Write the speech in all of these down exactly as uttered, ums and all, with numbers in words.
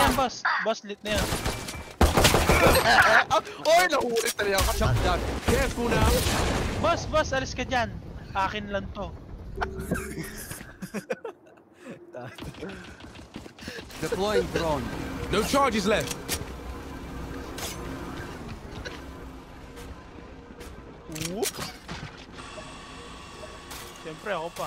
yan, boss. Boss, lit na yan. Oy, nahuli talaga ako. Shotgun. Careful now. Boss, boss, alis ka dyan. Akin lang to. Deploying drone. No charges left. Whoop. Siyempre ako pa.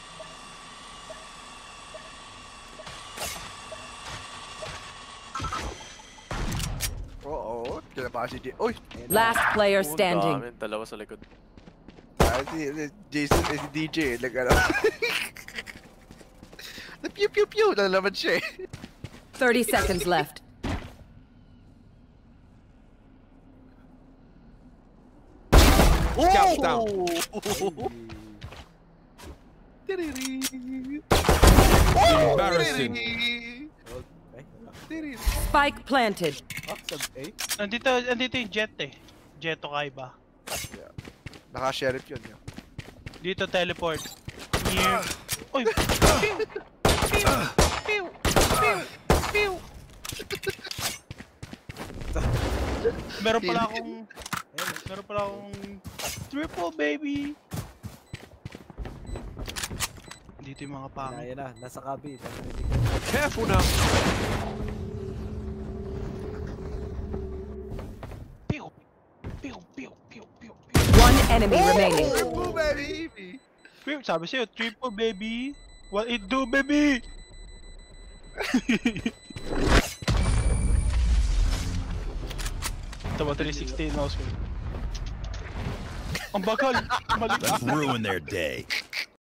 Oo, kinabahan si J. Uy! Last player standing. Dami, dalawa sa likod. Ah, si si Jason, eh, si D J, nag-ano. Na-pew-pew-pew! Nalaman siya eh. thirty seconds left. Scout down. Embarrassing. Spike planted. Nandito, nandito yung jet eh. Jeto kay ba? Yeah. Naka-sheriff yun. Yeah. Dito teleport. Here. Uy! Pew! Pew! Pew! Pew! Pew! Meron pala akong... Meron pala akong... Triple baby! Dito yung mga pangit. Ayan na, nasa kabi. Careful now. Pew! Pew! Pew! Pew! Pew! One enemy remaining. Triple baby! Pew! Sabi sa'yo, triple baby! What it do, baby? Ito ba three sixteen mouse ko? Ang bagal! Mali. Let's ruin their day.